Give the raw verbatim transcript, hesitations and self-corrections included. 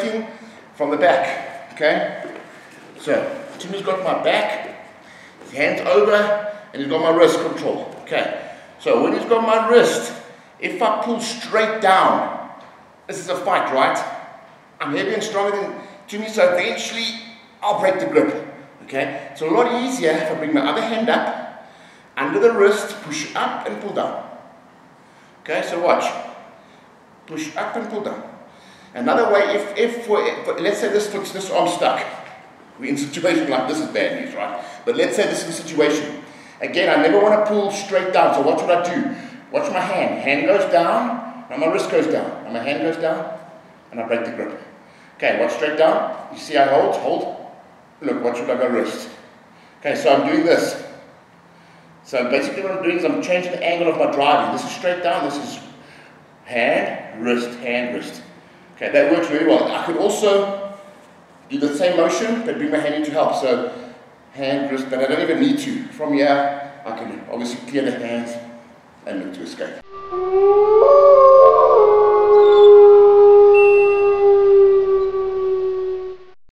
working from the back, okay? So, Timmy's got my back, his hands over, and he's got my wrist control, okay? So when he's got my wrist, if I pull straight down, this is a fight, right? I'm heavier and stronger than Timmy, so eventually I'll break the grip, okay? It's a lot easier if I bring my other hand up, under the wrist, push up and pull down. Okay, so watch. Push up and pull down. Another way, if, if for, for, let's say this foot's this arm stuck. We're in a situation like this is bad news, right? But let's say this is the situation. Again, I never want to pull straight down, so what should I do? Watch my hand. Hand goes down, and my wrist goes down. And my hand goes down, and I break the grip. Okay, watch straight down. You see I hold, hold. Look, what should I go wrist? Okay, so I'm doing this. So basically what I'm doing is I'm changing the angle of my driving. This is straight down, this is hand, wrist, hand, wrist. Okay, that works really well. I could also do the same motion, but bring my hand in to help. So hand, wrist, but I don't even need to. From here, I can obviously clear the hands and look to escape.